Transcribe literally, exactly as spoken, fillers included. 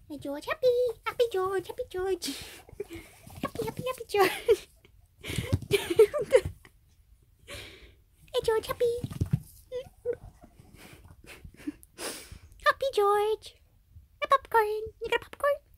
Hey George, happy, happy George, happy George, happy, happy, happy George. Hey George, happy, happy George. A popcorn. You got a popcorn?